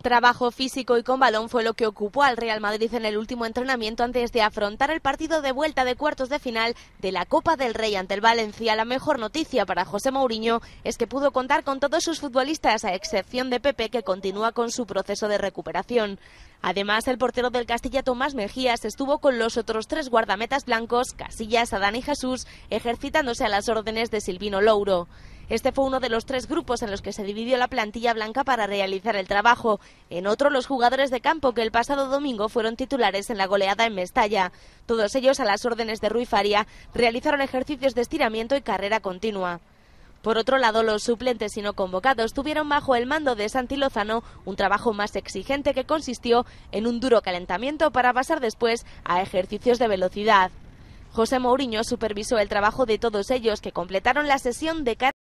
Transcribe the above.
Trabajo físico y con balón fue lo que ocupó al Real Madrid en el último entrenamiento antes de afrontar el partido de vuelta de cuartos de final de la Copa del Rey ante el Valencia. La mejor noticia para José Mourinho es que pudo contar con todos sus futbolistas, a excepción de Pepe, que continúa con su proceso de recuperación. Además, el portero del Castilla, Tomás Mejías, estuvo con los otros 3 guardametas blancos, Casillas, Adán y Jesús, ejercitándose a las órdenes de Silvino Louro. Este fue uno de los 3 grupos en los que se dividió la plantilla blanca para realizar el trabajo. En otro, los jugadores de campo, que el pasado domingo fueron titulares en la goleada en Mestalla. Todos ellos, a las órdenes de Rui Faria, realizaron ejercicios de estiramiento y carrera continua. Por otro lado, los suplentes y no convocados tuvieron bajo el mando de Santi Lozano un trabajo más exigente que consistió en un duro calentamiento para pasar después a ejercicios de velocidad. José Mourinho supervisó el trabajo de todos ellos, que completaron la sesión de